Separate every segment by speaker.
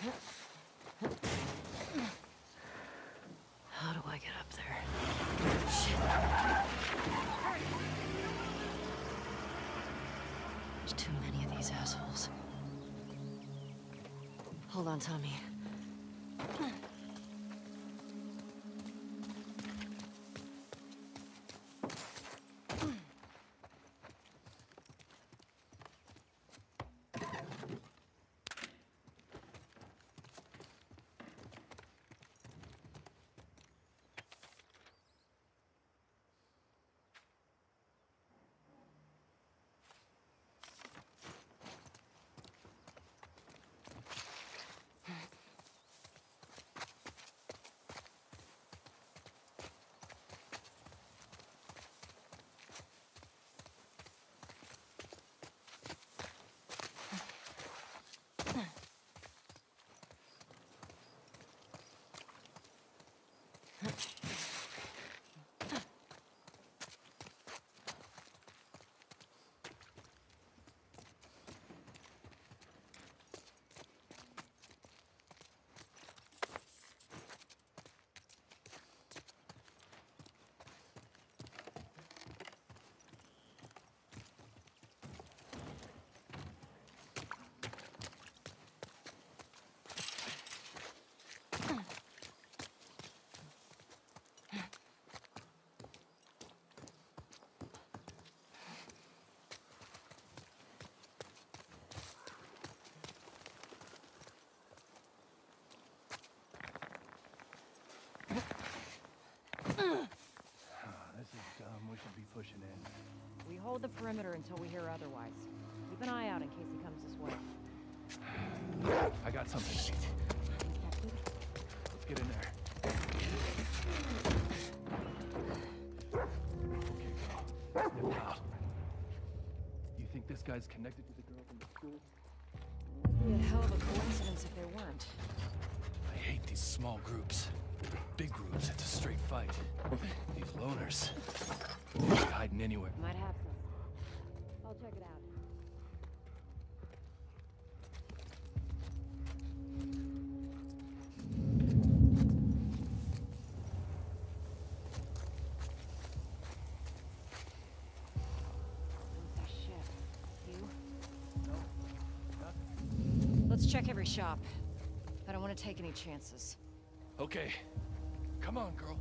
Speaker 1: How do I get up there? Shit. There's too many of these assholes. Hold on, Tommy.
Speaker 2: This is dumb. We should be pushing in.
Speaker 1: We hold the perimeter until we hear otherwise. Keep an eye out in case he comes this way.
Speaker 2: I got something. Let's get in there. Okay, girl. Snip out. You think this guy's connected to the girl from the school?
Speaker 1: It'd be a hell of a coincidence if there weren't.
Speaker 2: I hate these small groups. Big groups, it's a straight fight. These loners. They're hiding anywhere.
Speaker 1: Might have some. I'll check it out. Shit. You?
Speaker 2: No? Nothing?
Speaker 1: Let's check every shop. I don't want to take any chances.
Speaker 2: Okay. Come on, girl.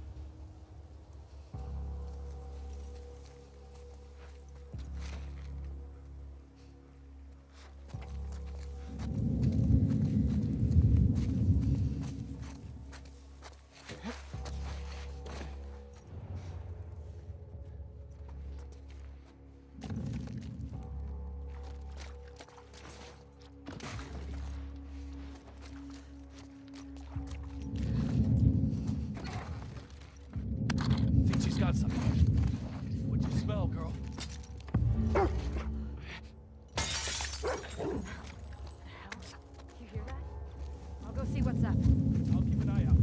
Speaker 2: Got something. What'd you smell, girl?
Speaker 1: What the hell? You hear that? I'll go see what's up.
Speaker 2: I'll keep an eye out.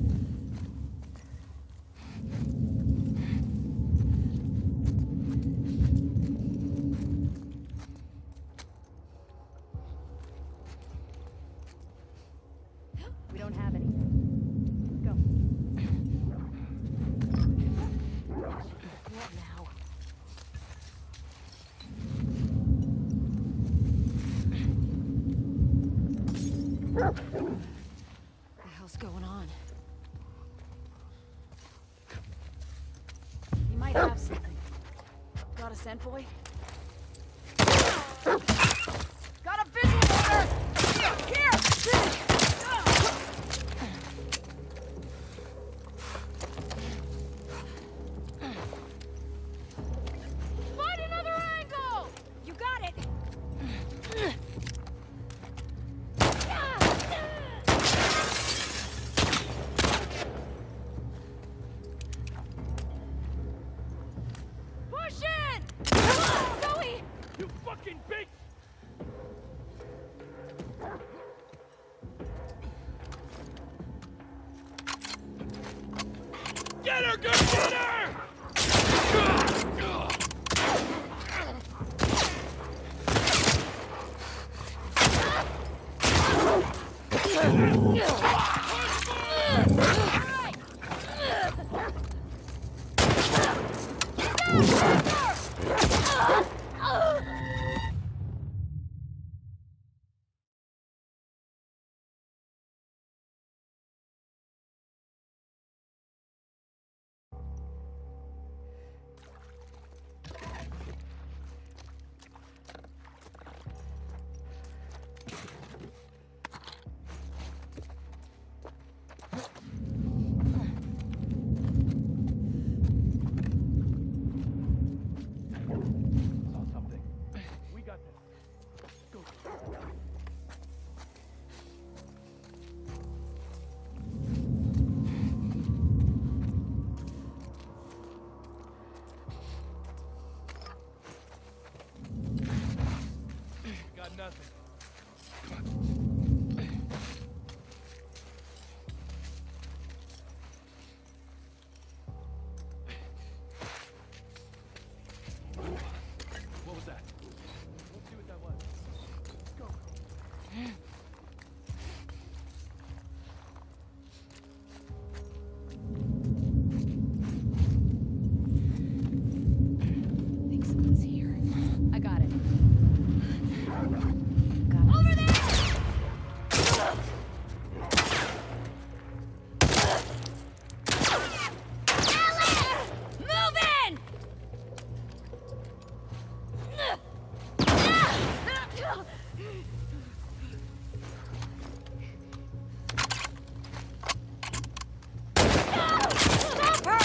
Speaker 1: We don't have anything. Let's go. What now? What the hell's going on? He might have something. Got a scent, boy? Got a visual order! Here! Find another angle! You got it! Push in! Come on, Zoe!
Speaker 2: You fucking bitch! Get her, good, get her! got nothing. What was that? Let's see what that was. Let's go.
Speaker 1: I think someone's here. I got it. Got it. Over there! Alice! Move in! Stop her!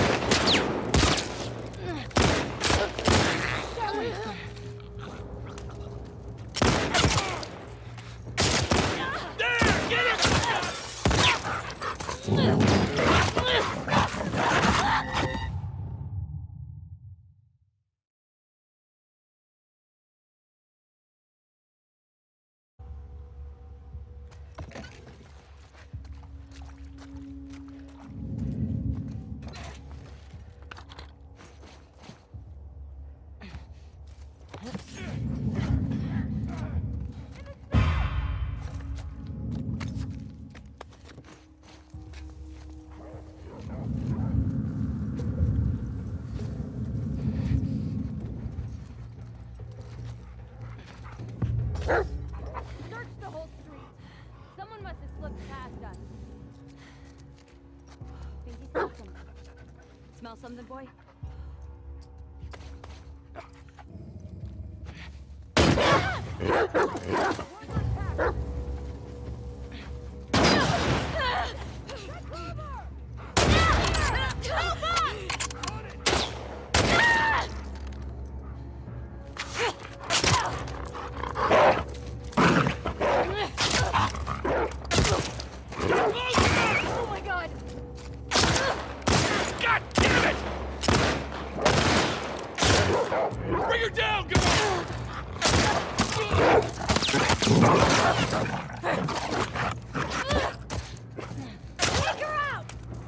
Speaker 1: Search the whole street. Someone must have slipped past us. Think he smelled something. Smell something, boy? Oh my god!
Speaker 2: God damn it! Bring her down, come on!
Speaker 1: Take her out!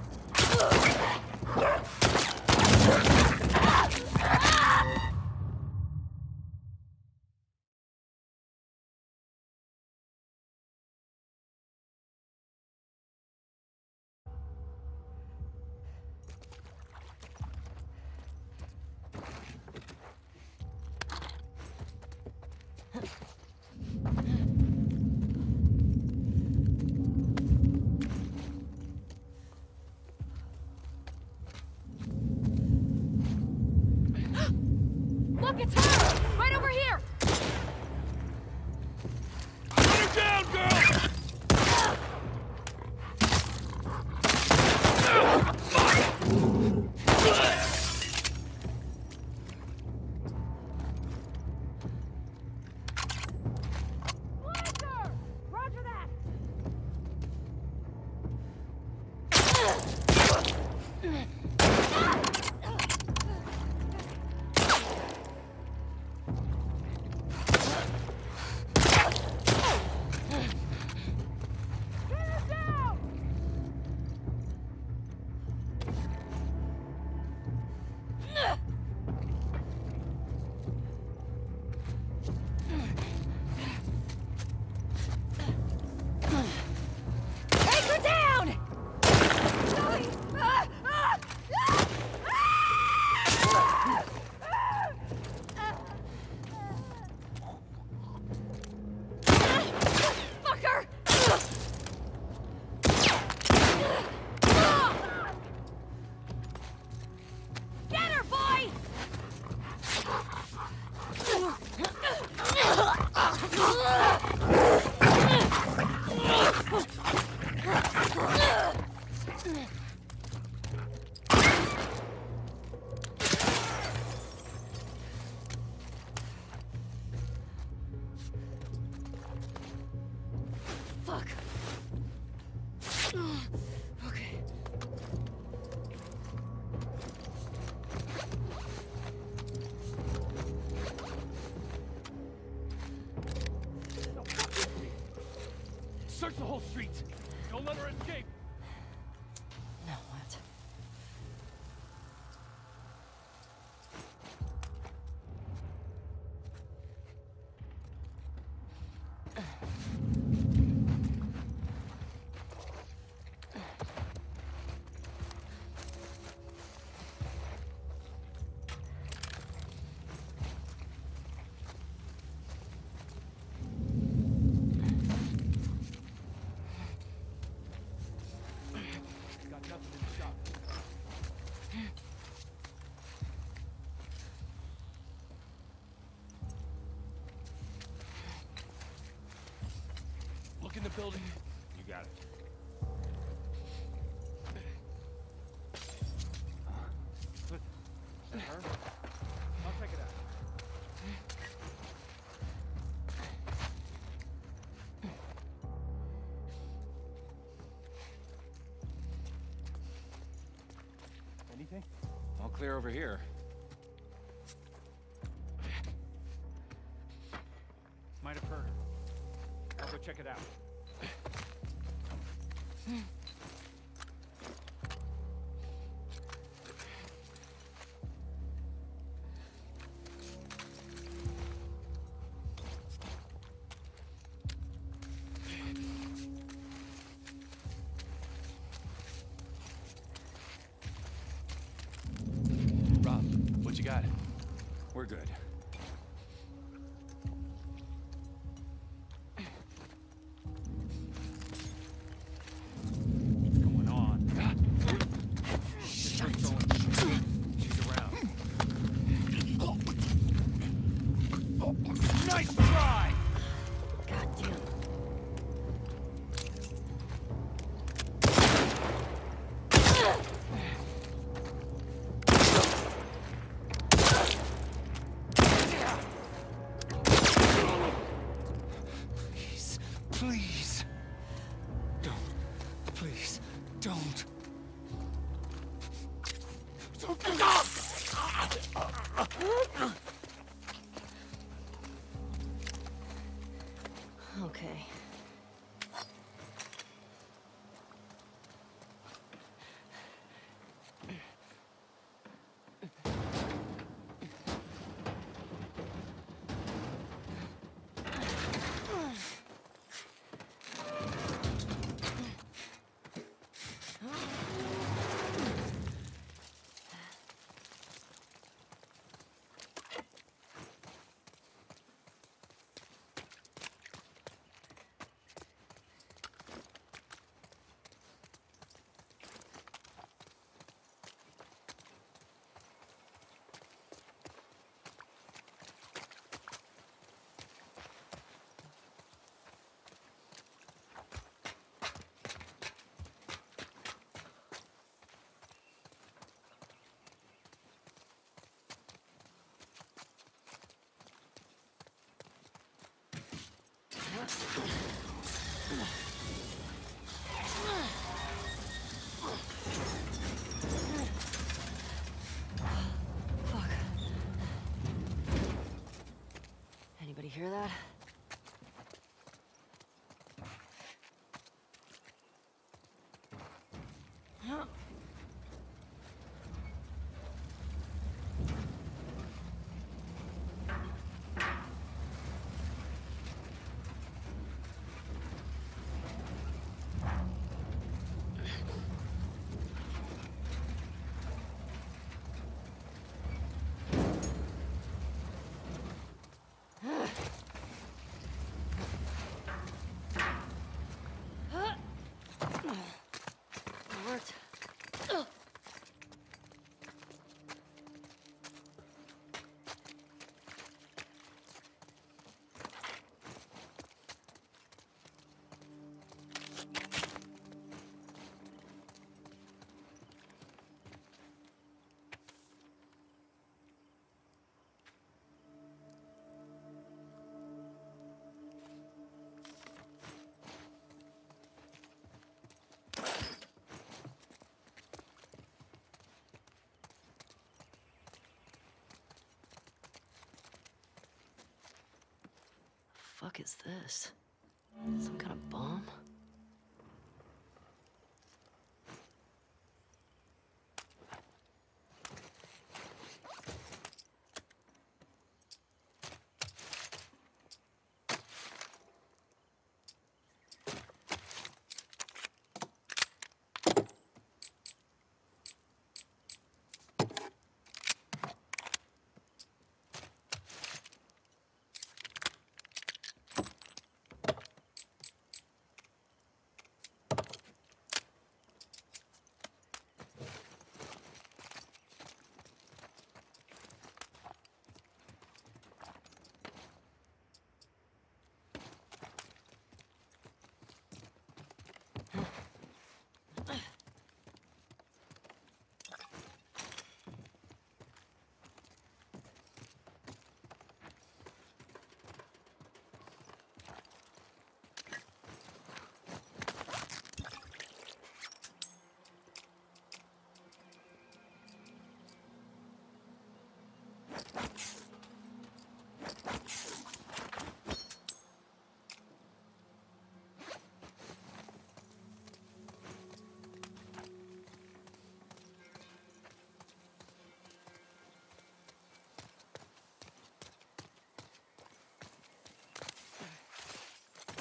Speaker 1: Look, it's her! Right over here!
Speaker 2: Put her down, girl!
Speaker 1: Blaster! Roger that! Get her down! Take her down! Zoe! Fucker! Get her, boy! Fuck.
Speaker 2: Search the whole street. Don't let her escape.
Speaker 1: No, what?
Speaker 2: Got nothing in the shop. Look in the building.
Speaker 3: You got it. Look, is that her? I'll check it out. Anything?
Speaker 4: All clear over here.
Speaker 3: Might have heard her. I'll go check it out.
Speaker 2: Rob, what you got?
Speaker 4: We're good.
Speaker 3: What's going on? She's throwing shit. She's around. Nice try!
Speaker 1: Goddamn.
Speaker 4: Please, please. Don't. Please, don't.
Speaker 1: Okay. Fuck. Anybody hear that? It worked. Fuck is this? Some kind of bomb?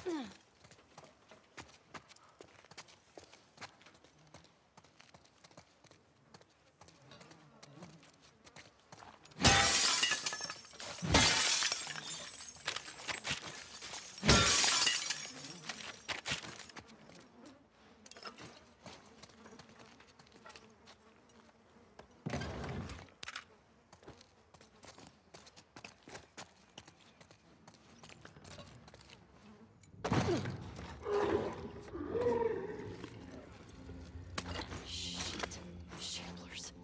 Speaker 1: Shit. Shamblers.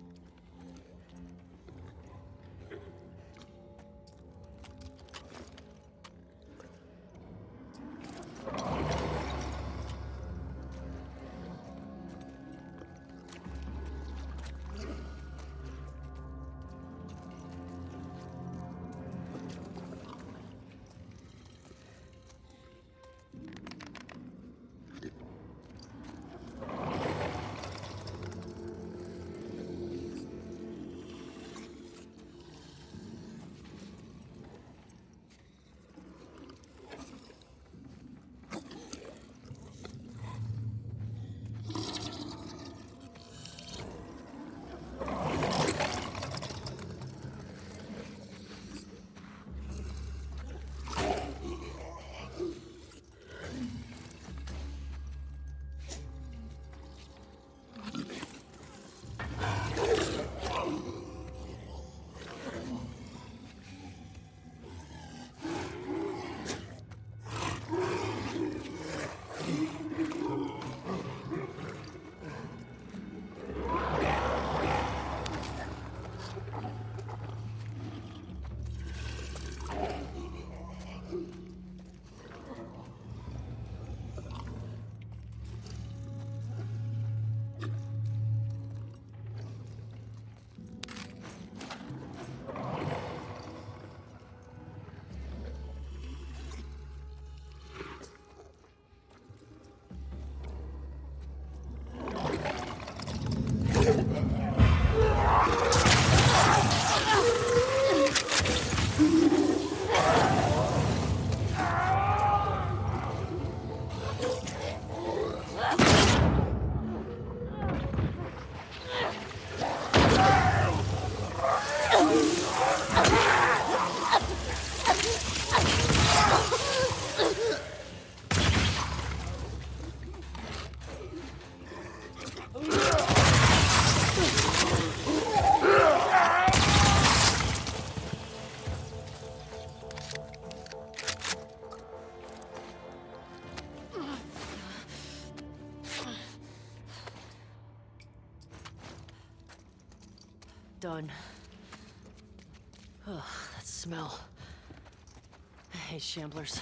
Speaker 1: Done. Ugh, that smell. I hate shamblers.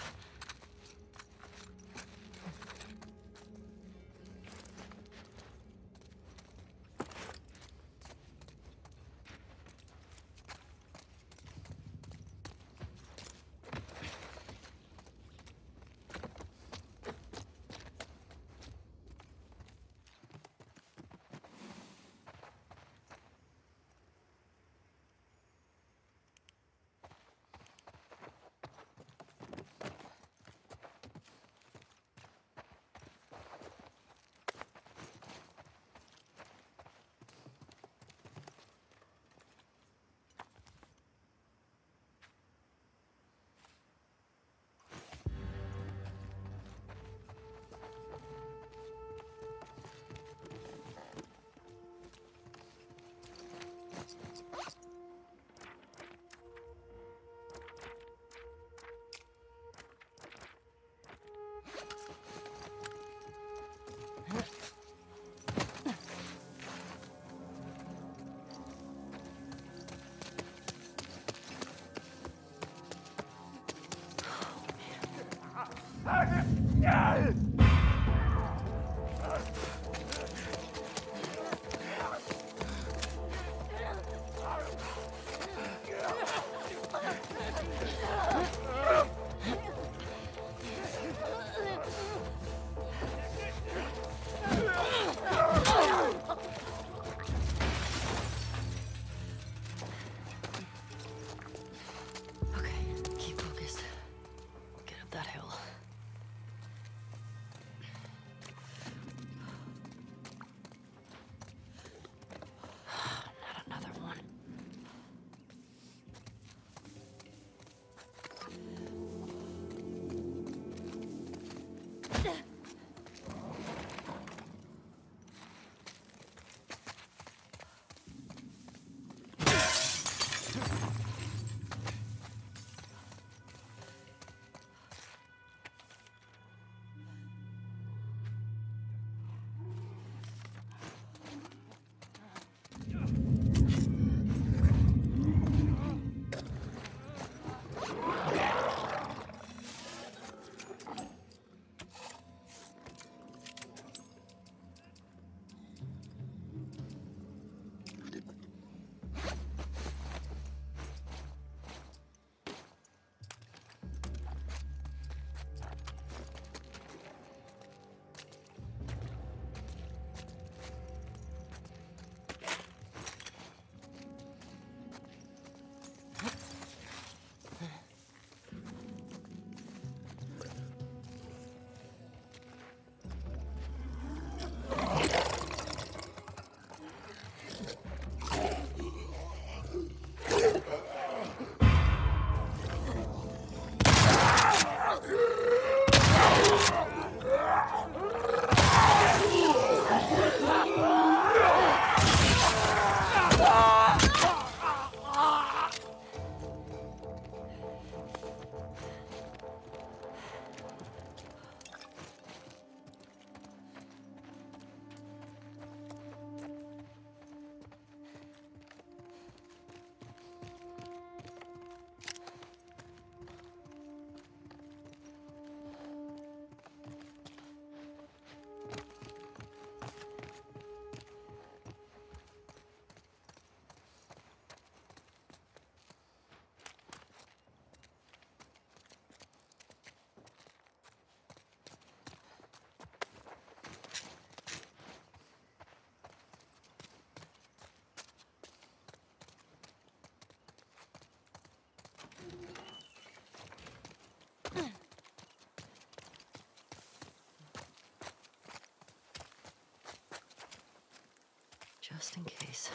Speaker 5: Just in case.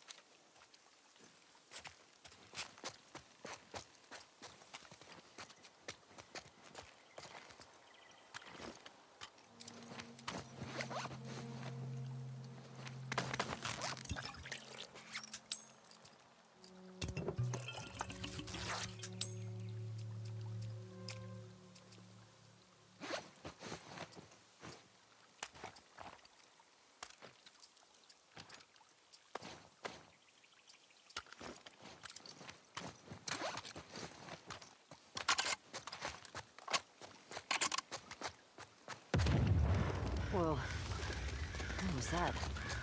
Speaker 5: Whoa. What was that?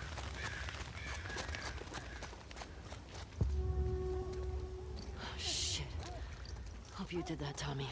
Speaker 5: Oh, shit. Hope you did that, Tommy.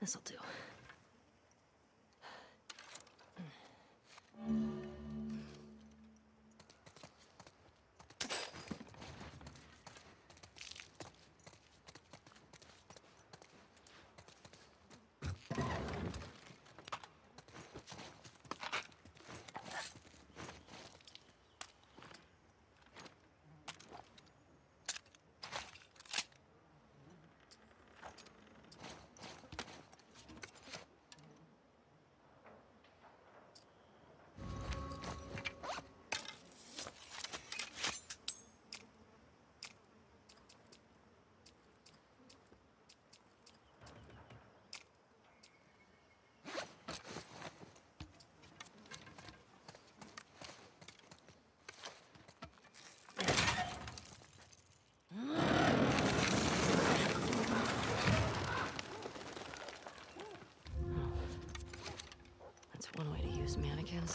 Speaker 5: This'll do. One way to use mannequins.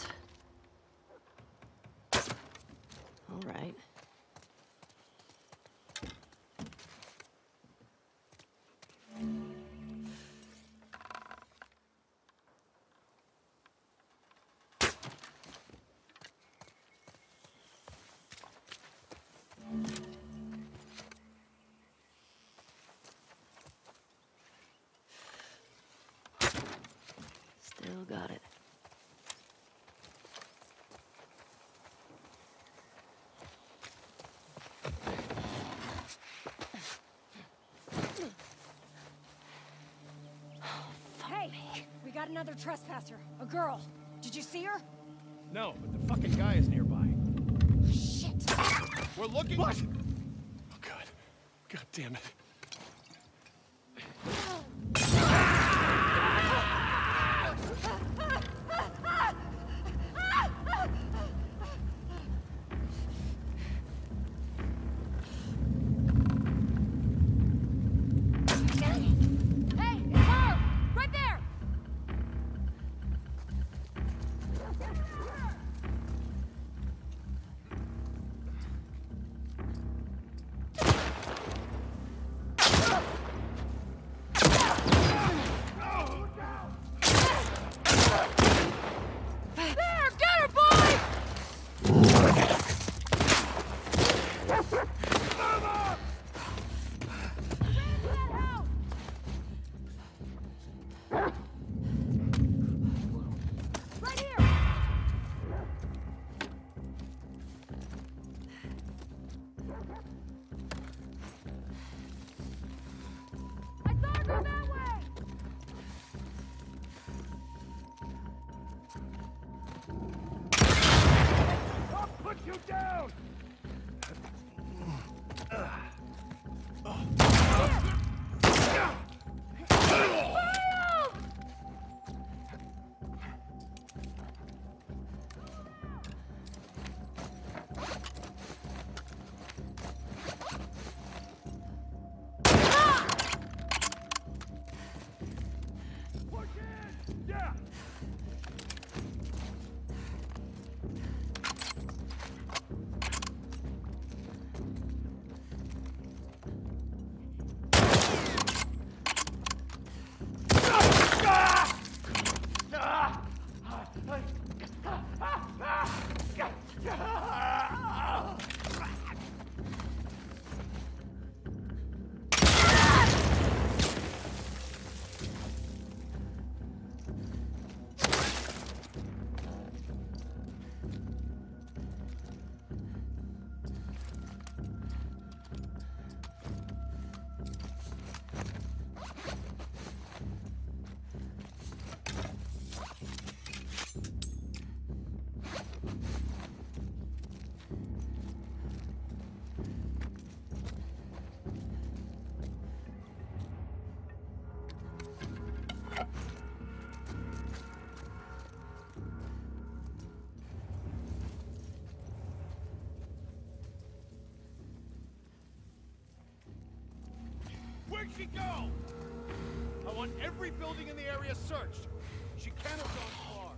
Speaker 5: All right. Still got it.
Speaker 1: We got another trespasser. A girl. Did you see her?
Speaker 3: No, but the fucking guy is nearby.
Speaker 1: Shit!
Speaker 3: We're looking.
Speaker 2: What? Oh God. God damn it.
Speaker 1: Hey, it's her! Right there! There! Get her, boy! Right here! I saw her go that way!
Speaker 3: I'll put you down. Push in. Yeah. Where'd she go? I want every building in the area searched. She can't have gone far.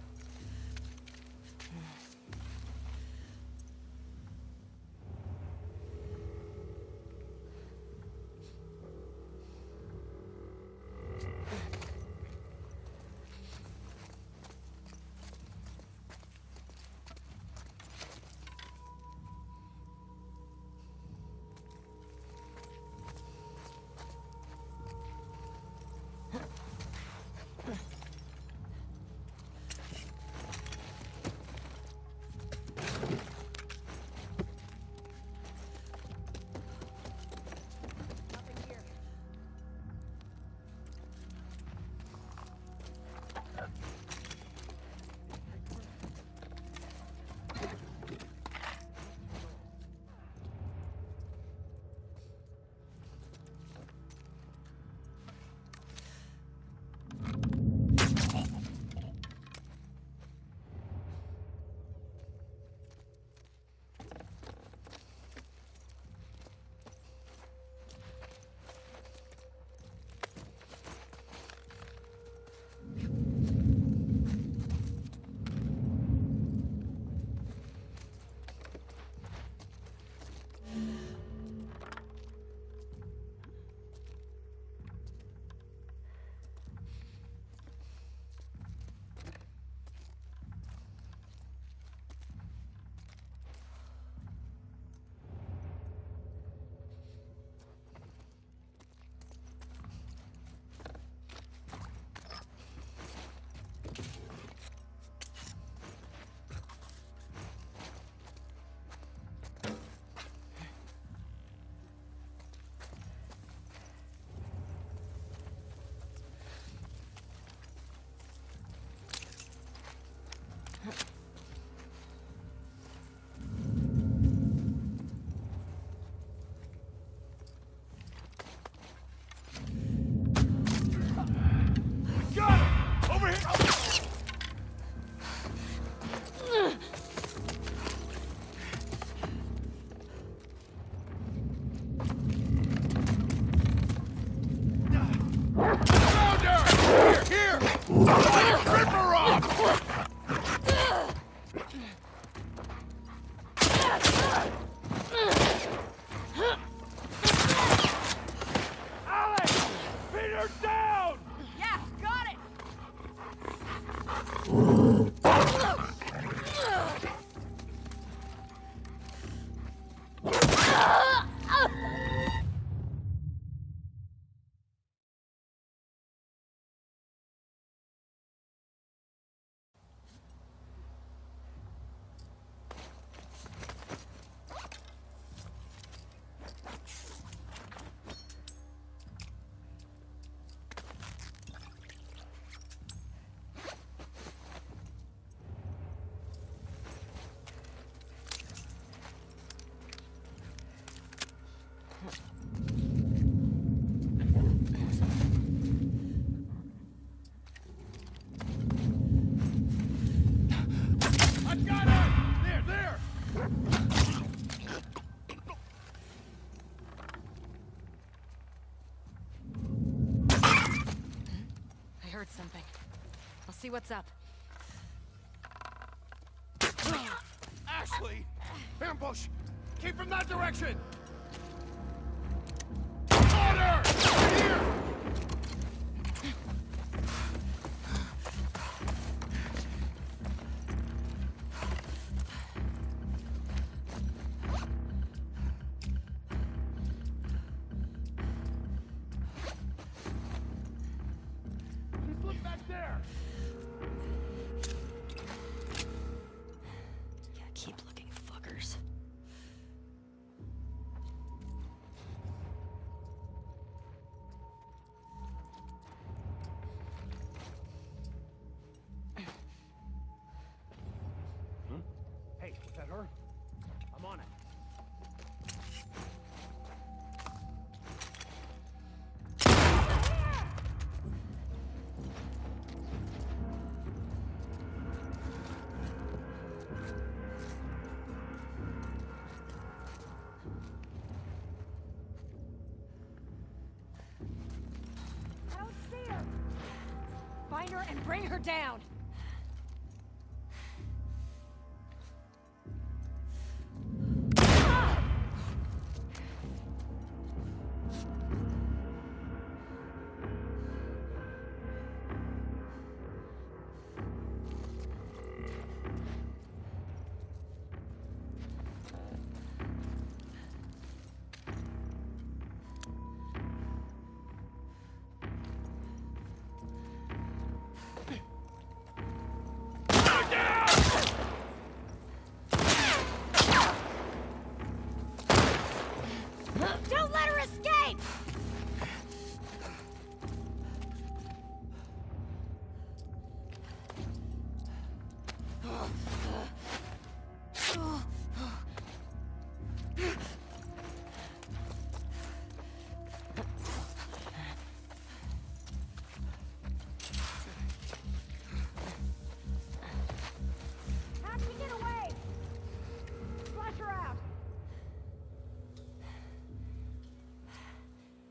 Speaker 3: Rip her off! Alex! Pin her down!
Speaker 1: Yeah, got it!
Speaker 3: I got her! There!
Speaker 1: I heard something. I'll see what's up.
Speaker 3: Ashley! Ambush! Keep from that direction! Order! Here! Just look back there!
Speaker 5: Yeah, keep looking, fuckers.
Speaker 3: Hey, was that her? I'm on it.
Speaker 1: I don't see her! Find her and bring her down! Don't let her escape! How'd she get away? Flush her out.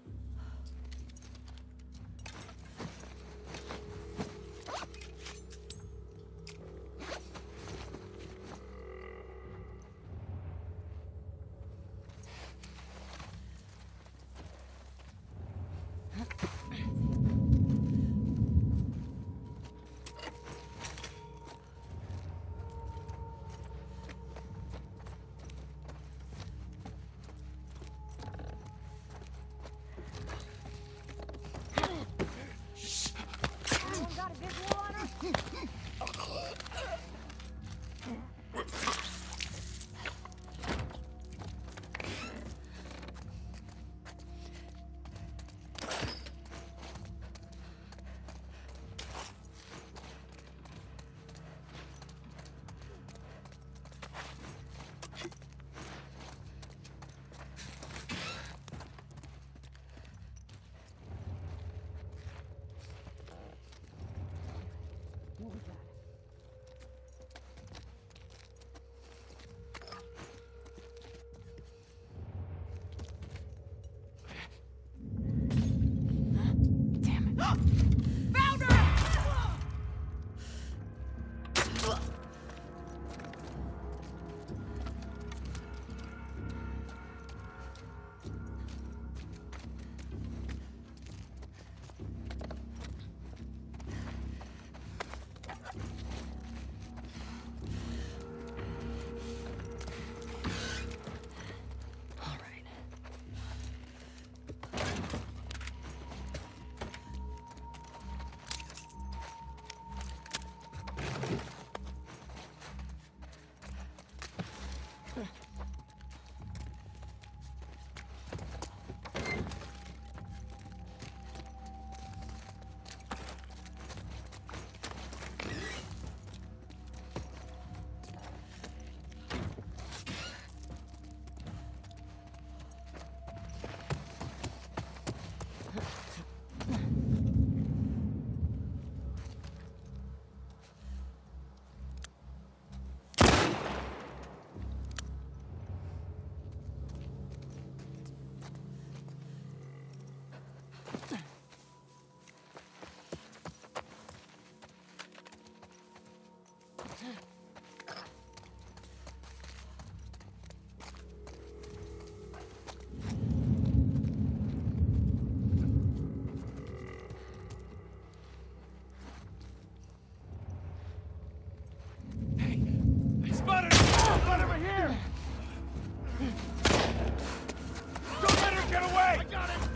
Speaker 3: I got it!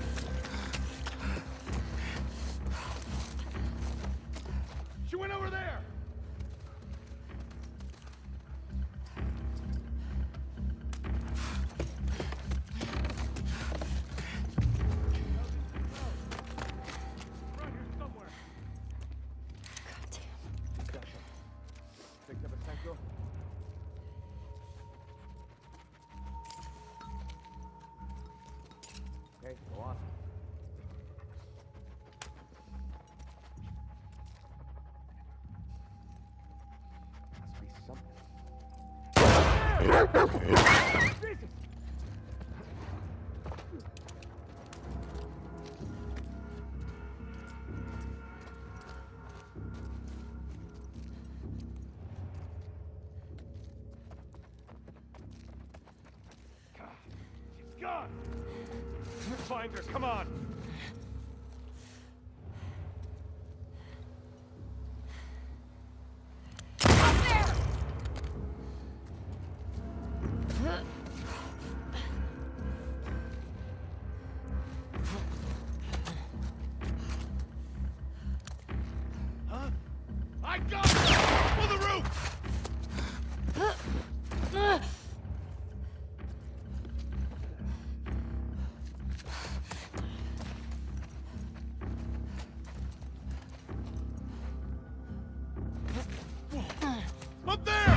Speaker 3: She went over there! Right here somewhere.
Speaker 5: Goddamn.
Speaker 3: Picked up a tango. Okay, go on. Must be something. Jesus! She's gone! Find her, come on! Huh? I got her! For the roof! Up there!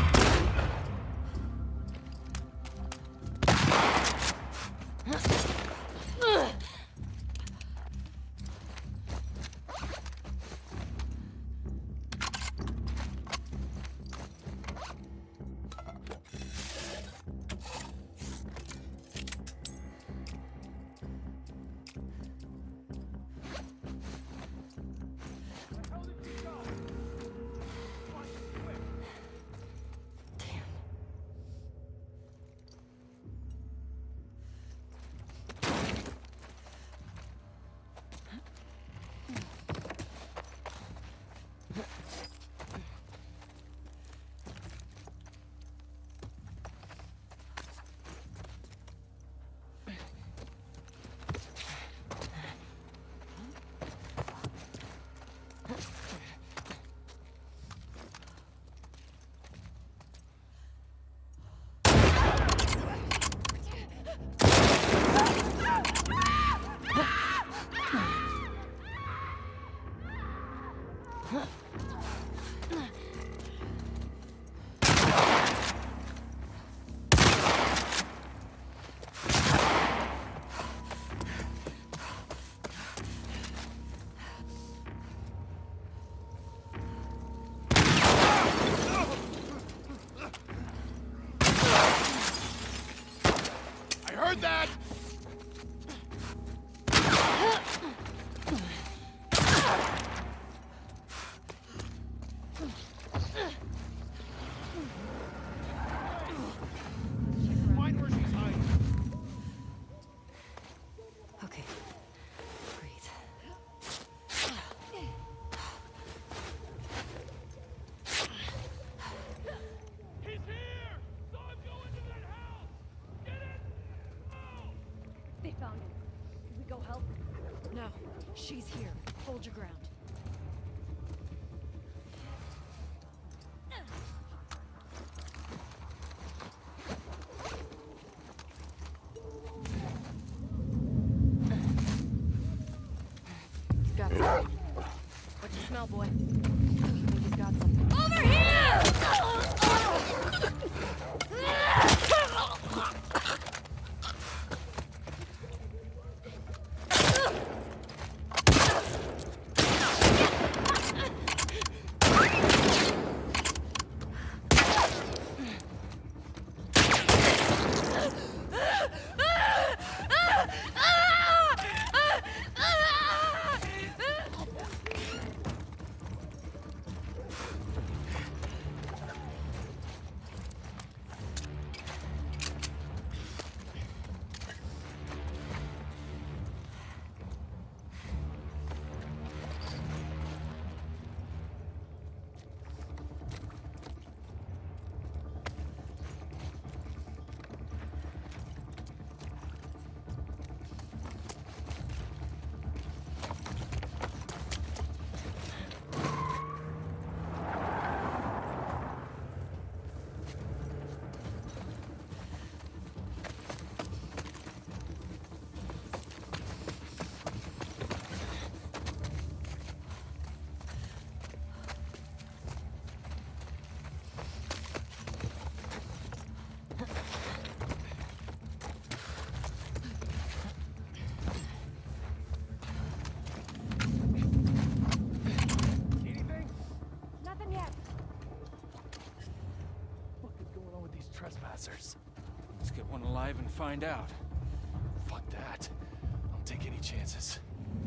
Speaker 3: Where the hell did she go? Find her quick.
Speaker 5: Damn. I heard that! Find where she's hiding. Okay. Breathe.
Speaker 3: He's here! Saw him go into that house! Get it! Oh!
Speaker 1: They found him. Can we go help? No. She's here. Hold your ground. Got something. What you smell, boy? I think he's got something. Over here!
Speaker 4: find out.
Speaker 2: Fuck that. I'll take any chances.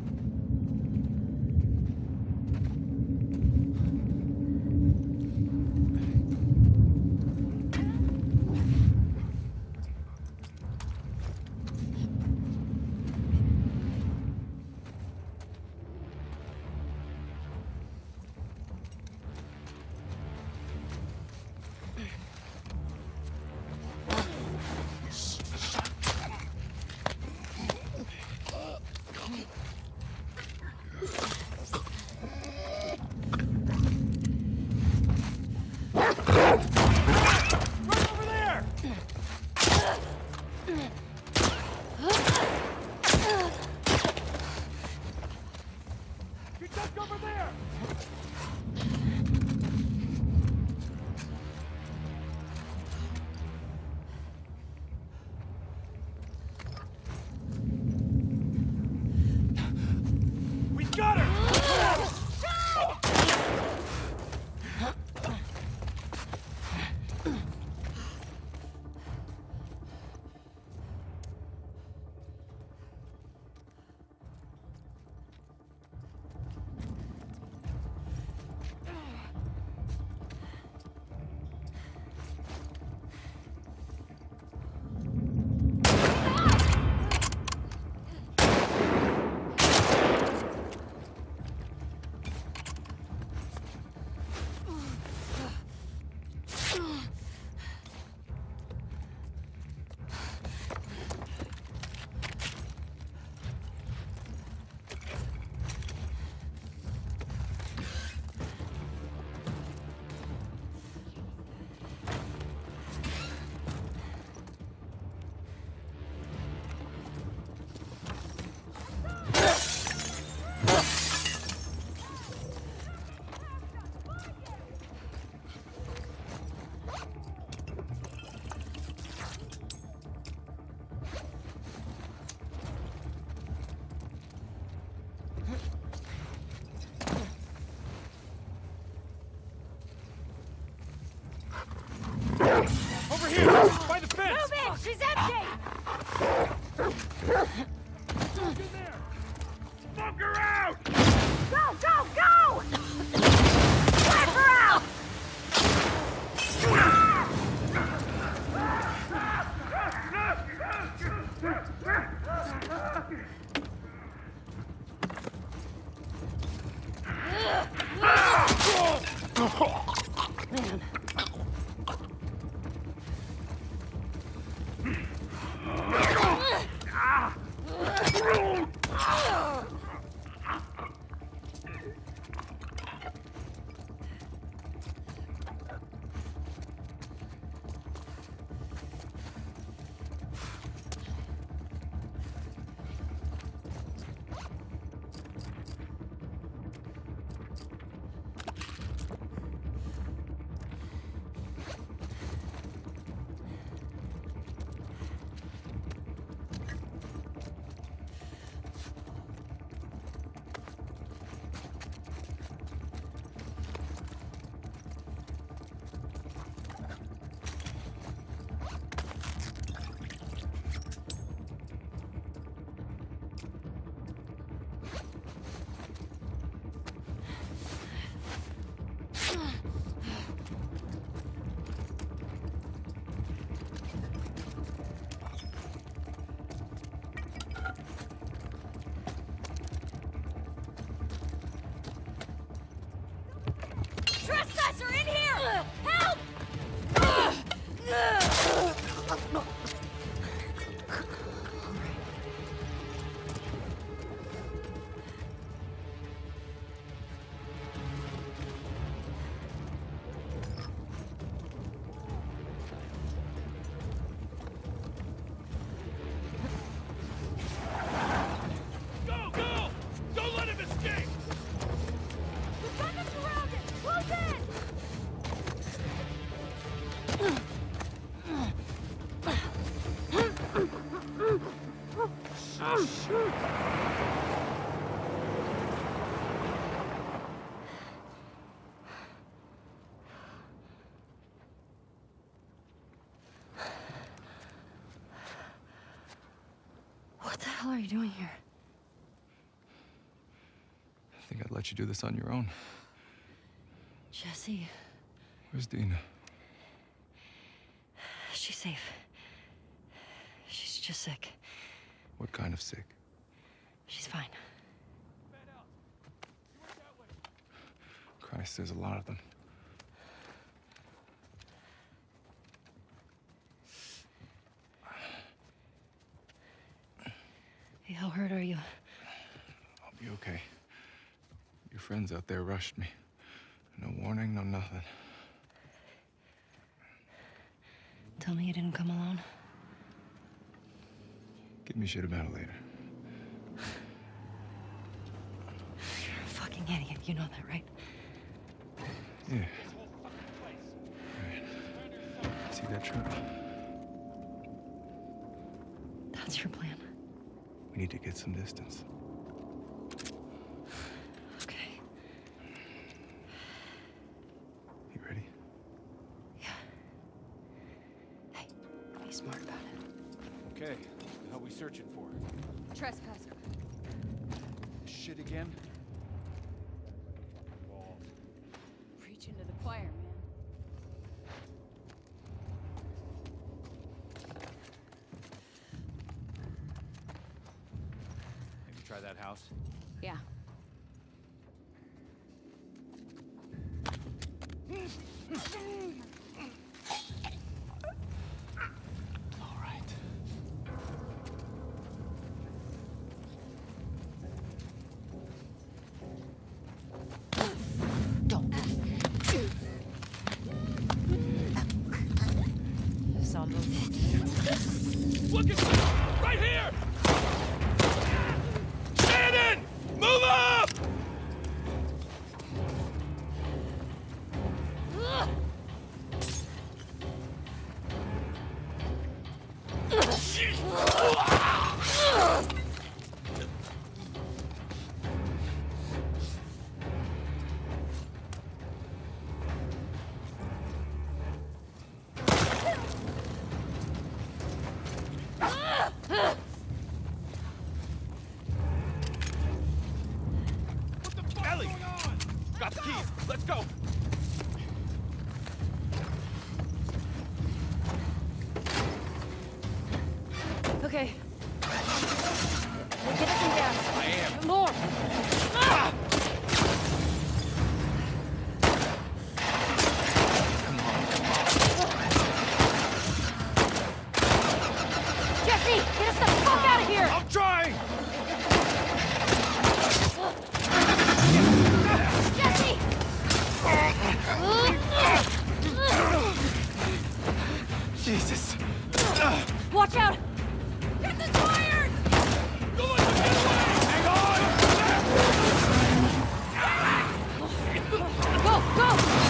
Speaker 3: Over here! By the fence!
Speaker 1: Move it! She's empty!
Speaker 3: Look in there! Smoke her out!
Speaker 1: Go, go, go! Let her out! Man. Trespasser in here! Help!
Speaker 3: Go, go! Don't let him escape!
Speaker 1: The gun is surrounded! Close in!
Speaker 6: think I'd let you do this on your own.
Speaker 5: Jesse,
Speaker 6: Where's Dina?
Speaker 5: she's safe. She's just sick.
Speaker 6: What kind of sick?
Speaker 5: She's fine.
Speaker 6: Christ, there's a lot of them.
Speaker 5: Hey, how hurt are you?
Speaker 6: I'll be okay. Your friends out there rushed me. No warning, no nothing.
Speaker 5: Tell me you didn't come alone.
Speaker 6: Give me shit about it later.
Speaker 5: You're a fucking idiot. You know that, right?
Speaker 6: Yeah. Right. See that truck?
Speaker 5: That's your plan.
Speaker 6: We need to get some distance.
Speaker 5: Okay.
Speaker 6: You ready?
Speaker 5: Yeah. Hey, be smart about it.
Speaker 4: Okay, what the hell we searching for?
Speaker 1: Trespasser.
Speaker 4: Shit again?
Speaker 1: Preaching to the choir, man.
Speaker 4: Maybe try that house.
Speaker 1: Yeah.
Speaker 4: All right.
Speaker 5: Don't. Sound move.
Speaker 3: Look at this! Right here! Shannon! Move up! What the fuck's going on? Got the keys. Let's go.
Speaker 1: Okay. Get us some gas.
Speaker 4: I am.
Speaker 1: More. Ah! Jesse, get us the fuck out of here!
Speaker 3: I'm trying!
Speaker 1: Jesse!
Speaker 6: Jesus!
Speaker 1: Watch out! Get the tires!
Speaker 3: Go on, get away! Hang on!
Speaker 1: Go, go!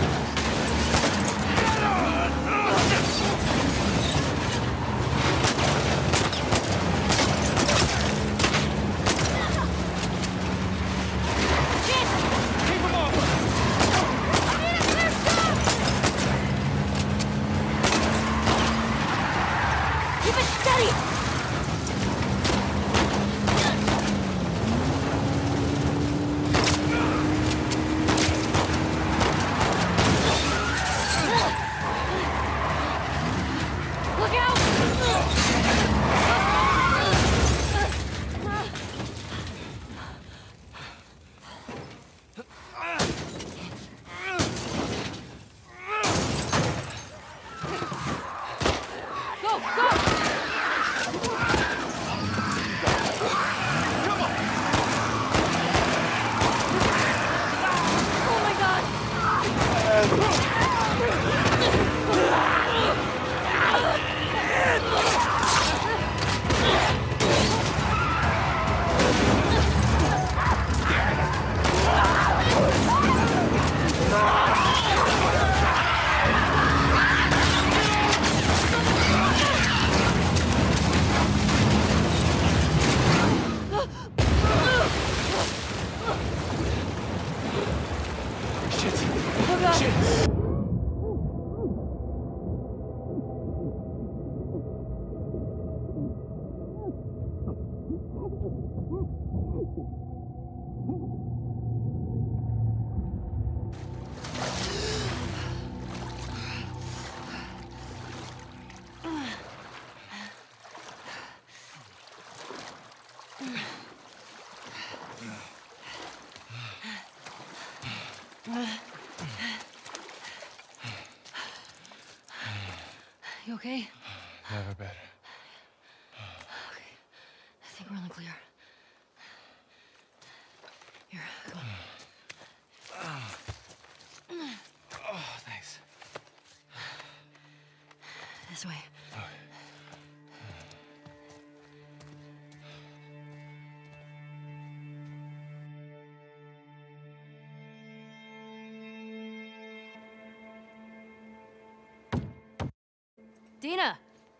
Speaker 3: Keep him off!
Speaker 1: Keep it
Speaker 5: You okay?
Speaker 6: Never better.
Speaker 5: Okay. I think we're in the clear. Here, come on.
Speaker 6: Oh, thanks.
Speaker 5: This way. Dina!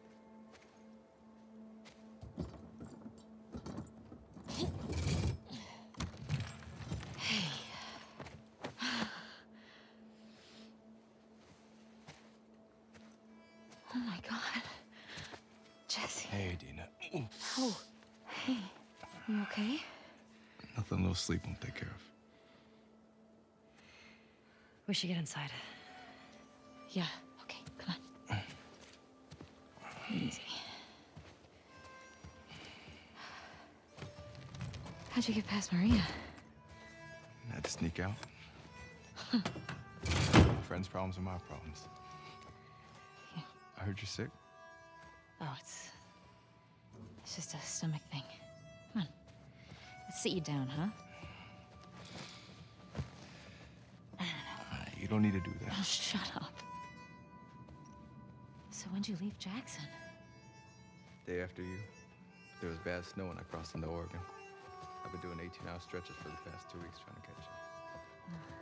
Speaker 5: Hey. Oh my God. Jesse.
Speaker 6: Hey, Dina. Ooh.
Speaker 5: Oh, hey. You okay?
Speaker 6: Nothing a little sleep won't take care of.
Speaker 5: We should get inside. Yeah, okay, come on. Easy. How'd you get past Maria?
Speaker 6: I had to sneak out. Friends' problems are my problems.
Speaker 5: Yeah.
Speaker 6: I heard you're sick.
Speaker 5: Oh, it's just a stomach thing. Come on. Let's sit you down, huh?
Speaker 6: You don't need to do that.
Speaker 5: Oh, shut up. So when'd you leave Jackson?
Speaker 6: Day after you, there was bad snow when I crossed into Oregon. I've been doing 18-hour stretches for the past 2 weeks trying to catch up.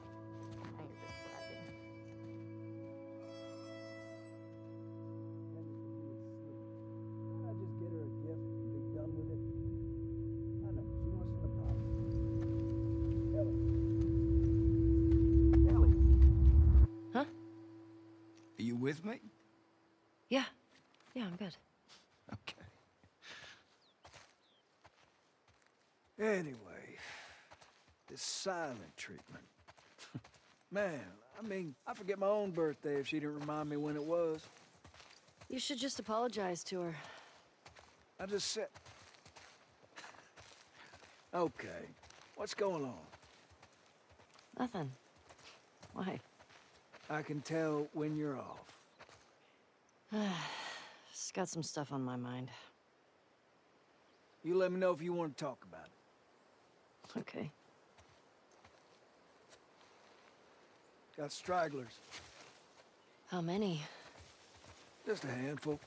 Speaker 7: I just get her a gift and be done with it. I know, she wants an apology. Ellie.
Speaker 5: Huh?
Speaker 7: Are you with me?
Speaker 5: Yeah. Yeah, I'm good.
Speaker 7: Okay. Anyway, this silent treatment. Man, I mean, I forget my own birthday if she didn't remind me when it was.
Speaker 5: You should just apologize to her.
Speaker 7: I just said... Okay, what's going on?
Speaker 5: Nothing. Why?
Speaker 7: I can tell when you're off.
Speaker 5: Just got some stuff on my mind.
Speaker 7: You let me know if you want to talk about it.
Speaker 5: Okay.
Speaker 7: Got stragglers.
Speaker 5: How many?
Speaker 7: Just a handful.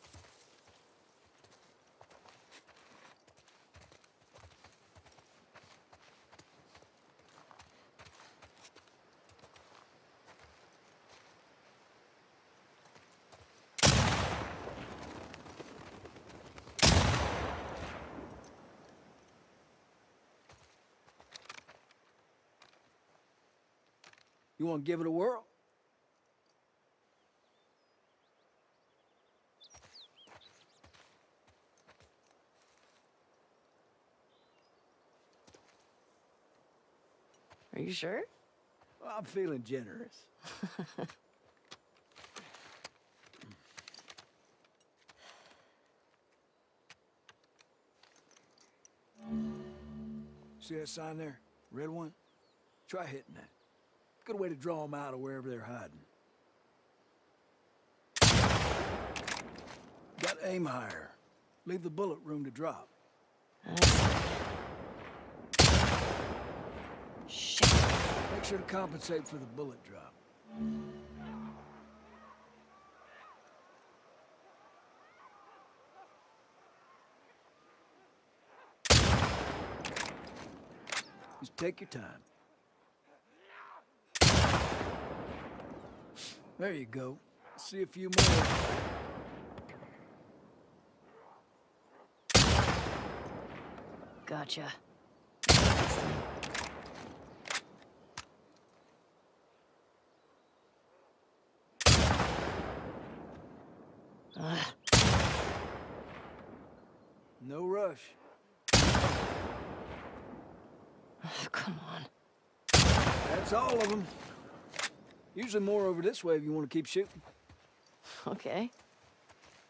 Speaker 7: You want to give it a whirl?
Speaker 5: Are you sure?
Speaker 7: Well, I'm feeling generous. See that sign there? Red one? Try hitting that. Good way to draw them out of wherever they're hiding. Got to aim higher. Leave the bullet room to drop.
Speaker 5: Shit.
Speaker 7: Make sure to compensate for the bullet drop. Just take your time. There you go. See a few more.
Speaker 5: Gotcha.
Speaker 7: No rush.
Speaker 5: Oh, come on.
Speaker 7: That's all of them. Usually more over this way if you want to keep shooting.
Speaker 5: Okay.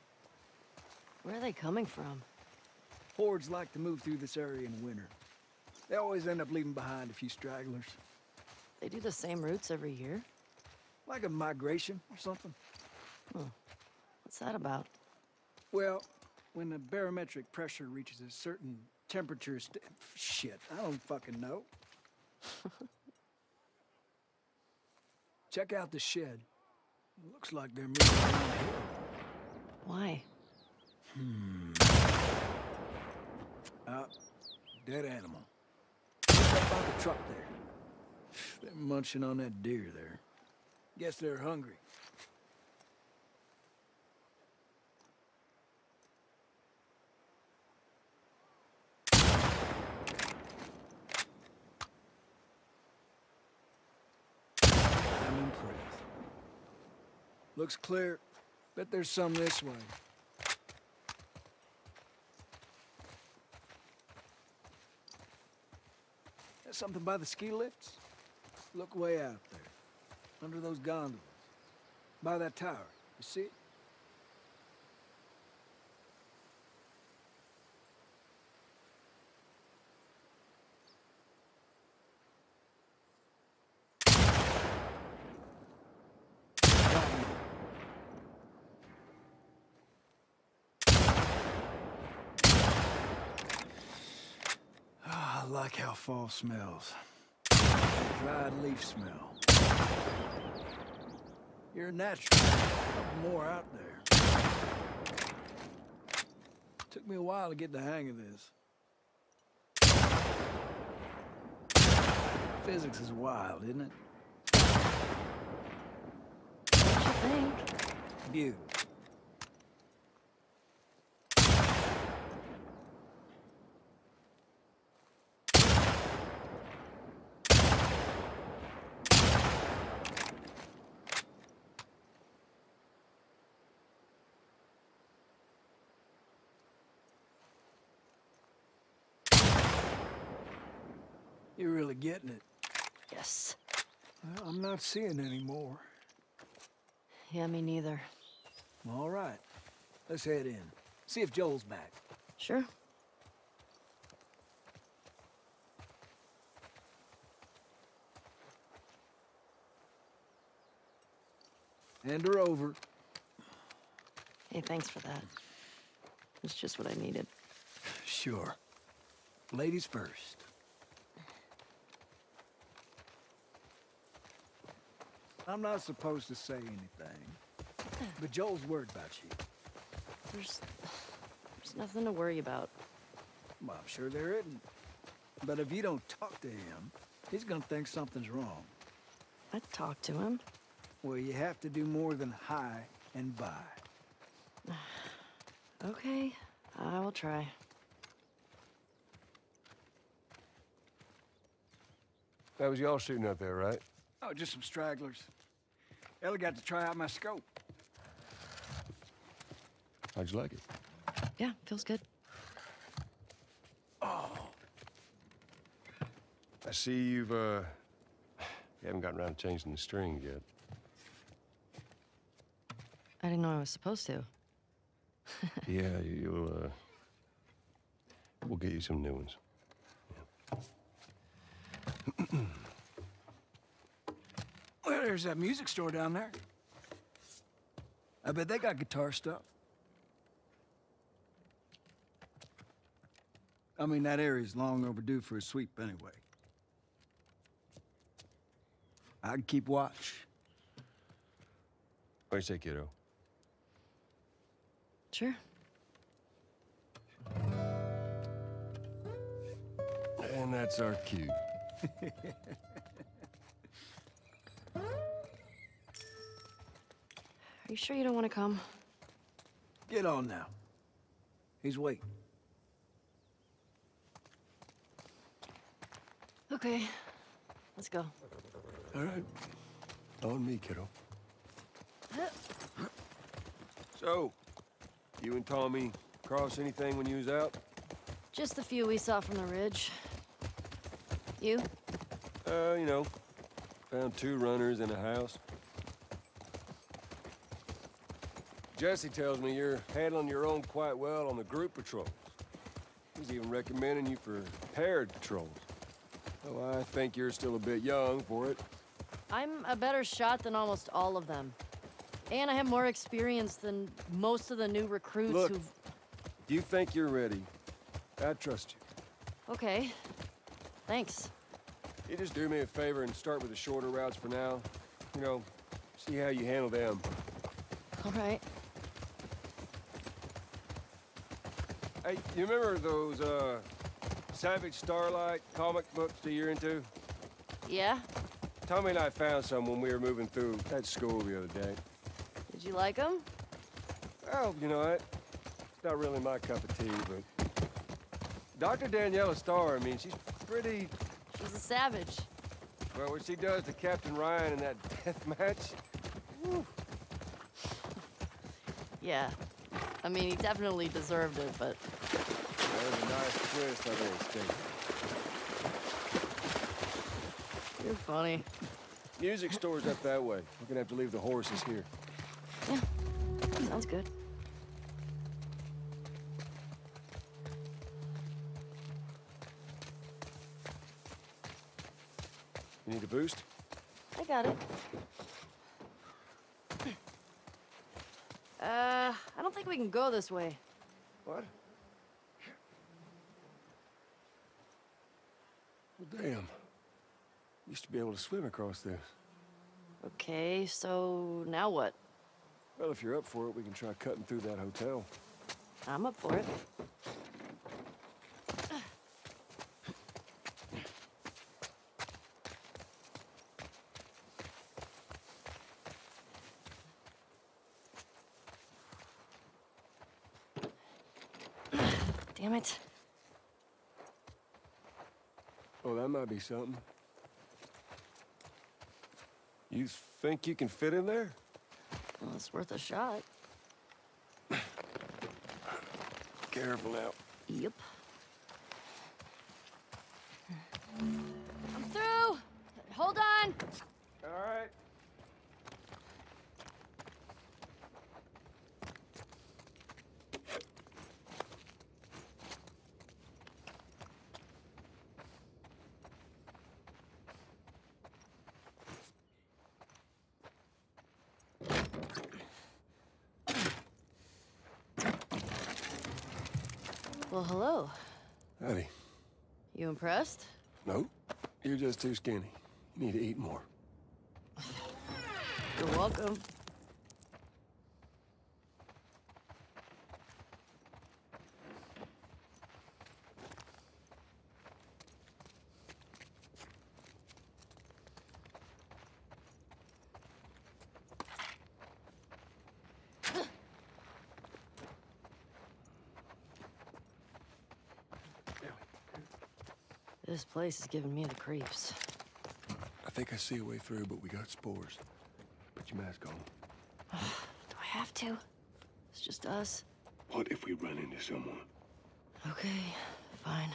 Speaker 5: Where are they coming from?
Speaker 7: Hordes like to move through this area in winter. They always end up leaving behind a few stragglers.
Speaker 1: They do the same routes every year?
Speaker 7: Like a migration or something.
Speaker 1: What's that about?
Speaker 7: Well, when the barometric pressure reaches a certain temperature... Shit, I don't fucking know. Check out the shed. It looks like they're moving down the hill.
Speaker 1: Why?
Speaker 7: Dead animal. Up by the truck there. They're munching on that deer there. Guess they're hungry. I'm impressed. Looks clear. Bet there's some this way. There's something by the ski lifts. Look way out there. Under those gondolas. By that tower. You see it? I like how fall smells. Dried leaf smell. You're a natural. More out there. Took me a while to get the hang of this. Physics is wild, isn't it?
Speaker 1: What you think?
Speaker 7: Beautiful. You're really getting it.
Speaker 1: Yes.
Speaker 7: Well, I'm not seeing any more.
Speaker 1: Yeah, me neither.
Speaker 7: All right. Let's head in. See if Joel's back.
Speaker 1: Sure.
Speaker 7: Hand her over.
Speaker 1: Hey, thanks for that. It's just what I needed.
Speaker 7: Sure. Ladies first. I'm not supposed to say anything, but Joel's worried about you.
Speaker 1: There's nothing to worry about.
Speaker 7: Well, I'm sure there isn't. But if you don't talk to him, he's gonna think something's wrong.
Speaker 1: I'd talk to him.
Speaker 7: Well, you have to do more than hi and bye.
Speaker 1: Okay, I will try.
Speaker 8: That was y'all shooting up there, right?
Speaker 7: Oh, just some stragglers. Ellie got to try out my scope.
Speaker 8: How'd you like it?
Speaker 1: Yeah, feels good.
Speaker 7: Oh,
Speaker 8: I see you haven't gotten around to changing the strings yet.
Speaker 1: I didn't know I was supposed to.
Speaker 8: Yeah, we'll get you some new ones.
Speaker 7: well, there's that music store down there. I bet they got guitar stuff. I mean, that area's long overdue for a sweep anyway. I'd keep watch.
Speaker 8: What do you say, kiddo?
Speaker 1: Sure.
Speaker 8: And that's our cue.
Speaker 1: Are you sure you don't want to come?
Speaker 7: Get on now. He's waiting.
Speaker 1: Okay, let's go.
Speaker 8: All right. On me, kiddo. So, you and Tommy cross anything when you was out?
Speaker 1: Just the few we saw from the ridge. You?
Speaker 8: You know, found 2 runners in a house. Jesse tells me you're handling your own quite well on the group patrols. He's even recommending you for paired patrols. Oh, I think you're still a bit young for it.
Speaker 1: I'm a better shot than almost all of them. And I have more experience than most of the new recruits
Speaker 8: Look,
Speaker 1: who've...
Speaker 8: you think you're ready. I trust you.
Speaker 1: Okay. Thanks.
Speaker 8: You just do me a favor and start with the shorter routes for now. You know, see how you handle them.
Speaker 1: All right.
Speaker 8: Hey, you remember those, Savage Starlight comic books that you're into?
Speaker 1: Yeah?
Speaker 8: Tommy and I found some when we were moving through that school the other day.
Speaker 1: Did you like them?
Speaker 8: Well, you know what? It's not really my cup of tea, but... Dr. Daniela Starr, I mean, she's pretty...
Speaker 1: She's a savage.
Speaker 8: Well, what she does to Captain Ryan in that death match... Whew.
Speaker 1: Yeah. I mean, he definitely deserved it, but...
Speaker 8: That was a nice twist on the escape.
Speaker 1: You're funny.
Speaker 8: Music store's up that way. We're gonna have to leave the horses here.
Speaker 1: Yeah. Sounds good.
Speaker 8: You need a boost?
Speaker 1: I got it. I don't think we can go this way.
Speaker 8: What? Well, damn. Used to be able to swim across this.
Speaker 1: Okay, so now what?
Speaker 8: Well, if you're up for it, we can try cutting through that hotel.
Speaker 1: I'm up for it. Damn it.
Speaker 8: Oh, that might be something. You think you can fit in there?
Speaker 1: Well, it's worth a shot.
Speaker 8: Careful now.
Speaker 1: Yep. I'm through! Hold on!
Speaker 8: All right.
Speaker 1: Well, hello.
Speaker 8: Howdy.
Speaker 1: You impressed?
Speaker 8: Nope. You're just too skinny. You need to eat more.
Speaker 1: You're welcome. This place is giving me the creeps.
Speaker 8: I think I see a way through, but we got spores. Put your mask on.
Speaker 1: Do I have to? It's just us.
Speaker 8: What if we run into someone?
Speaker 1: Okay, fine.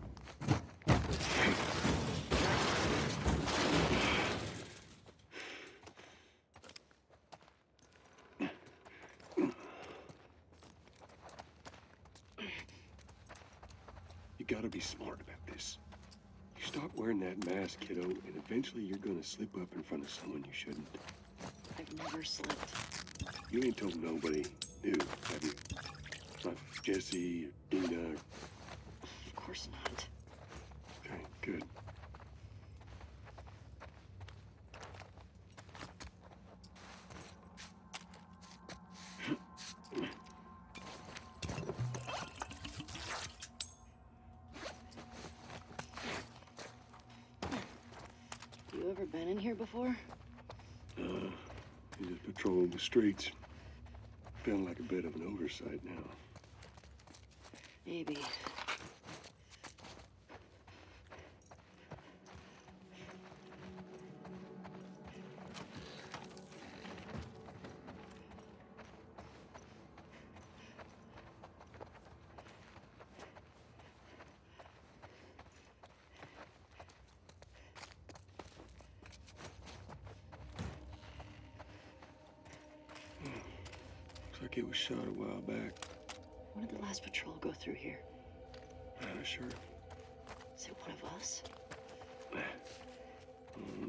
Speaker 9: You gotta be smart about this. You stop wearing that mask, kiddo, and eventually you're gonna slip up in front of someone you shouldn't.
Speaker 1: I've never slipped.
Speaker 9: You ain't told nobody new, have you? Not Jesse, Dina.
Speaker 1: Of course not.
Speaker 9: Okay, good.
Speaker 1: You ever been in here before?
Speaker 9: You just patrolling the streets. Feeling like a bit of an oversight now.
Speaker 1: Maybe.
Speaker 9: Looks like it was shot a while back.
Speaker 1: When did the last patrol go through here?
Speaker 9: Not sure.
Speaker 1: Is it one of us?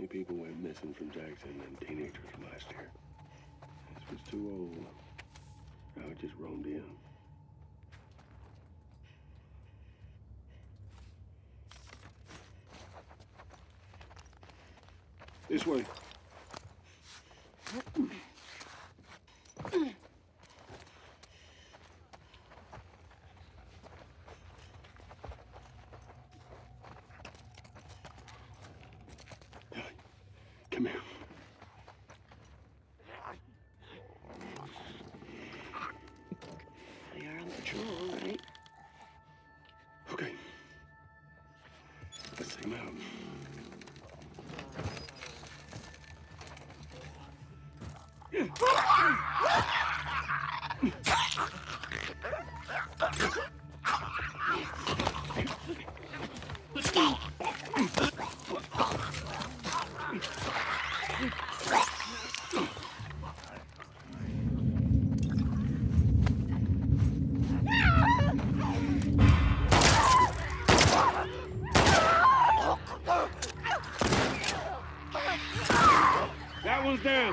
Speaker 9: many people went missing from Jackson and teenagers last year. This was too old. I just roamed in. This way. Come here.
Speaker 10: You're on patrol, right?
Speaker 9: Okay. Let's take him out. That one's down.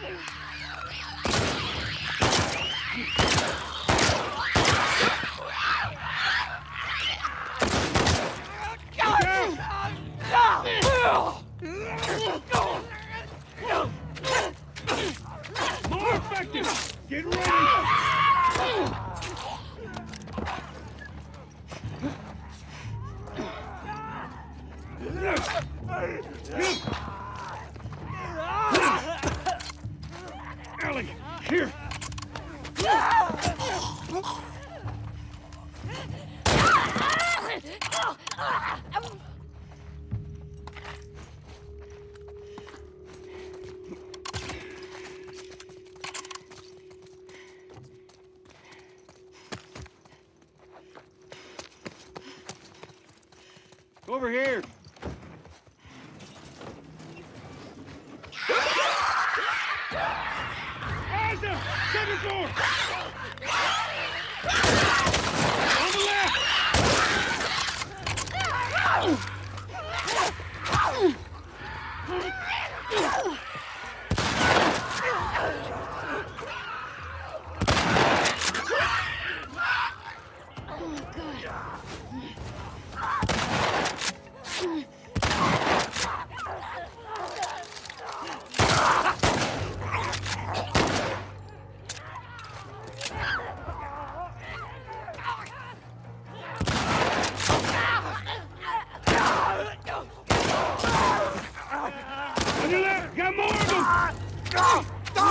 Speaker 9: More effective! Get ready! Ellie, here! Over here! Asa! Second floor! On the left! On your left! Got more of them!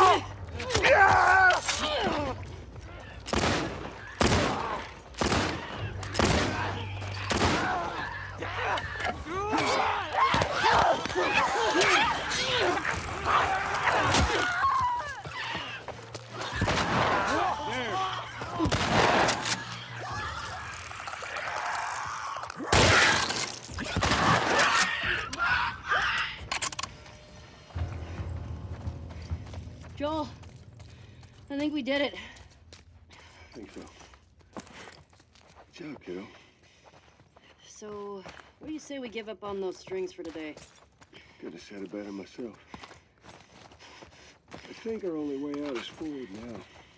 Speaker 1: Joel, I think we did it.
Speaker 9: I think so. Good job, kiddo.
Speaker 1: So, what do you say we give up on those strings for today?
Speaker 9: Could have said it better myself. I think our only way out is forward now.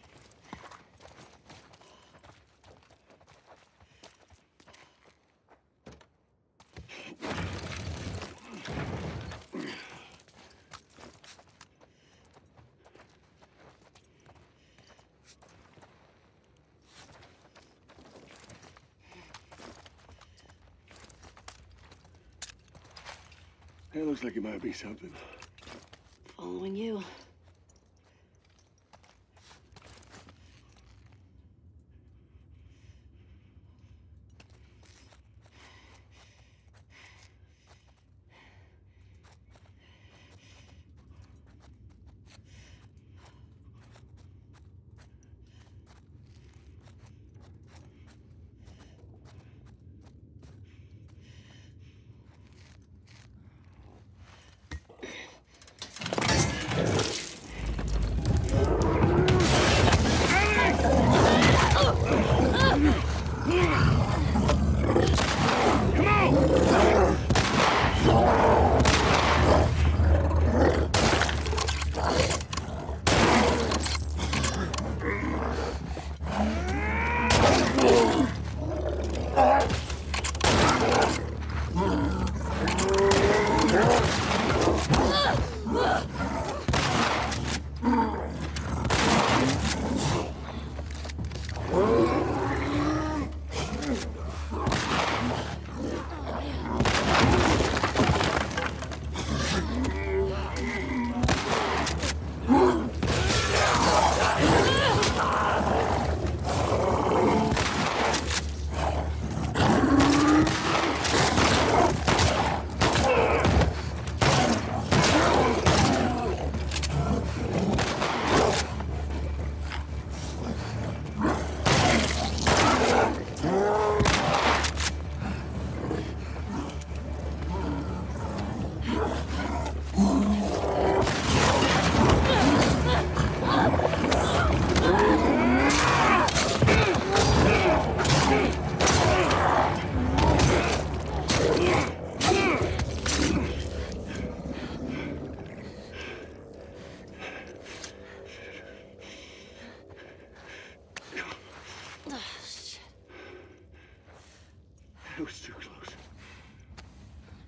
Speaker 9: That looks like it might be something.
Speaker 1: Following you.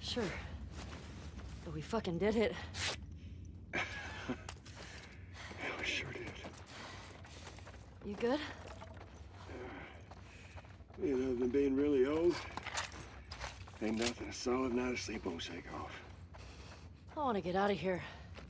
Speaker 1: Sure. But we fucking did it.
Speaker 9: Yeah, we sure did.
Speaker 1: You good?
Speaker 9: You know, than being really old, ain't nothing a solid night of sleep won't shake off.
Speaker 1: I want to get out of here.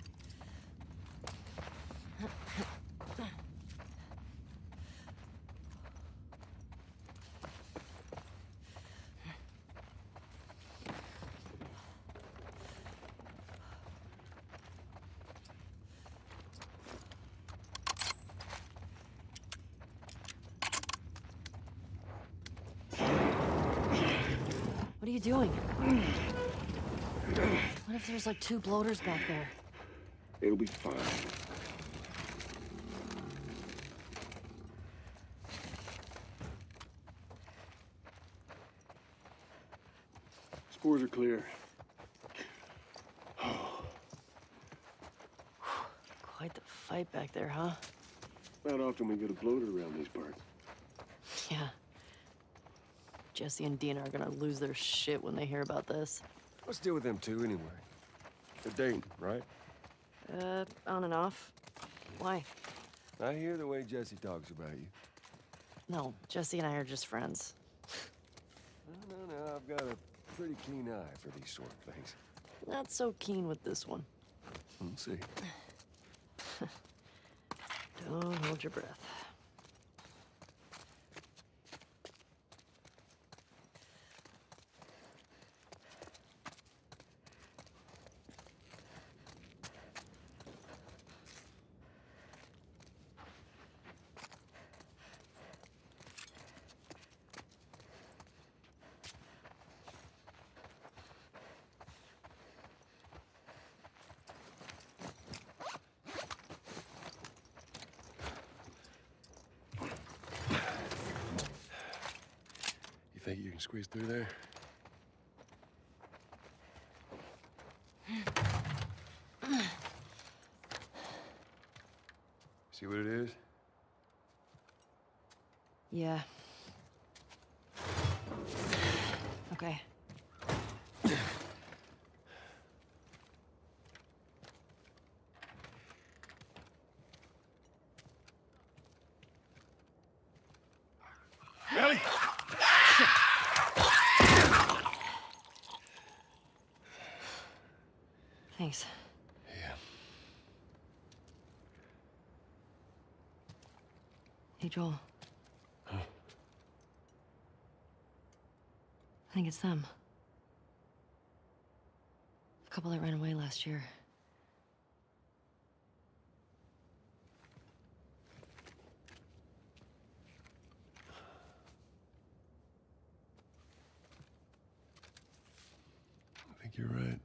Speaker 1: What are you doing? What if there's like 2 bloaters back there?
Speaker 9: It'll be fine. Spores are clear.
Speaker 1: Quite the fight back there, huh?
Speaker 9: Not often we get a bloater around these parts.
Speaker 1: Yeah. Jesse and Dina are gonna lose their shit when they hear about this.
Speaker 8: Let's deal with them too, anyway. They're dating, right?
Speaker 1: On and off. Why?
Speaker 8: I hear the way Jesse talks about you.
Speaker 1: No, Jesse and I are just friends.
Speaker 8: No, I've got a pretty keen eye for these sort of things.
Speaker 1: Not so keen with this one.
Speaker 8: We'll see.
Speaker 1: Don't hold your breath.
Speaker 8: You think you can squeeze through there? See what it is?
Speaker 1: Yeah. Okay.
Speaker 9: Ellie!
Speaker 1: Thanks.
Speaker 8: Yeah.
Speaker 1: Hey, Joel.
Speaker 8: Huh?
Speaker 1: I think it's them. The couple that ran away last year.
Speaker 8: I think you're right.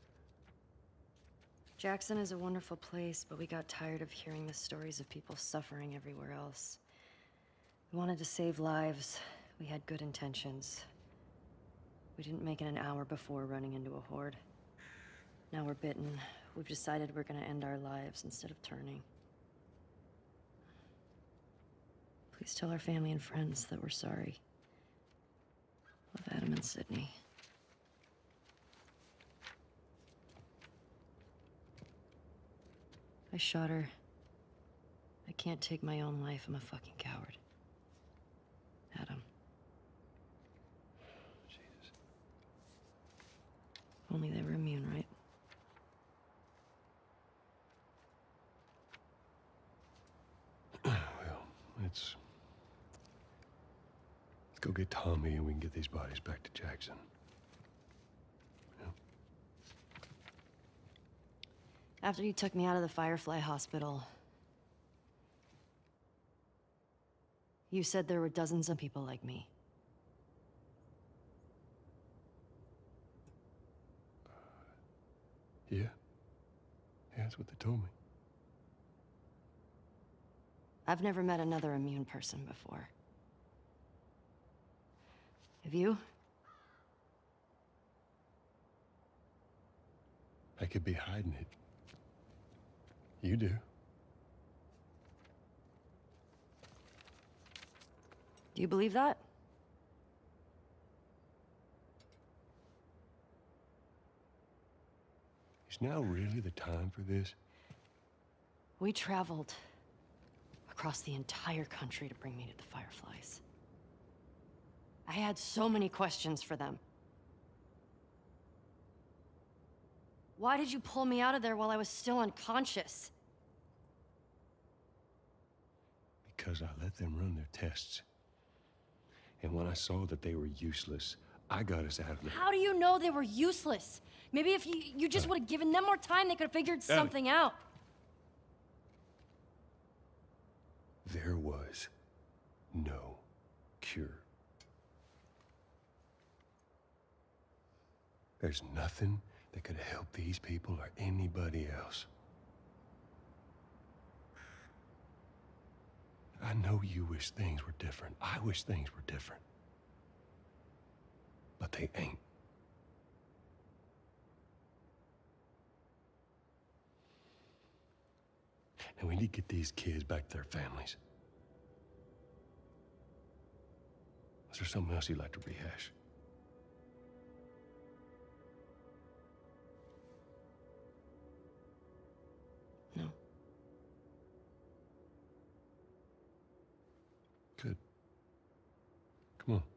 Speaker 1: Jackson is a wonderful place, but we got tired of hearing the stories of people suffering everywhere else. We wanted to save lives. We had good intentions. We didn't make it an hour before running into a horde. Now we're bitten. We've decided we're gonna end our lives instead of turning. Please tell our family and friends that we're sorry. Love, Adam and Sydney. I shot her. I can't take my own life. I'm a fucking coward. Adam.
Speaker 8: Jesus.
Speaker 1: If only they were immune, right?
Speaker 8: Well, let's go get Tommy and we can get these bodies back to Jackson.
Speaker 1: After you took me out of the Firefly Hospital, you said there were dozens of people like me.
Speaker 8: Yeah. Yeah, that's what they told me.
Speaker 1: I've never met another immune person before. Have you?
Speaker 8: I could be hiding it. You do.
Speaker 1: Do you believe that?
Speaker 9: Is now really the time for this?
Speaker 1: We traveled across the entire country to bring me to the Fireflies. I had so many questions for them. Why did you pull me out of there while I was still unconscious?
Speaker 9: Because I let them run their tests. And when I saw that they were useless, I got us out of there.
Speaker 1: How do you know they were useless? Maybe if you just would have given them more time, they could have figured something out.
Speaker 9: There was no cure. There's nothing that could help these people or anybody else. I know you wish things were different. I wish things were different. But they ain't. And we need to get these kids back to their families. Is there something else you'd like to rehash?
Speaker 1: No.
Speaker 9: Good. Come on.